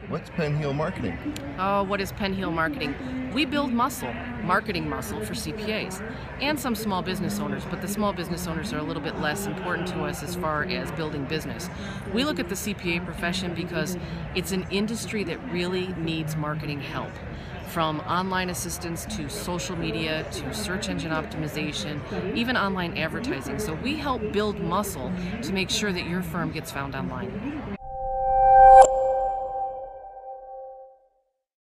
What's Penheel marketing? Oh, what is Penheel marketing? We build muscle, marketing muscle for CPAs and some small business owners, but the small business owners are a little bit less important to us as far as building business. We look at the CPA profession because it's an industry that really needs marketing help. From online assistance to social media to search engine optimization, even online advertising. So we help build muscle to make sure that your firm gets found online.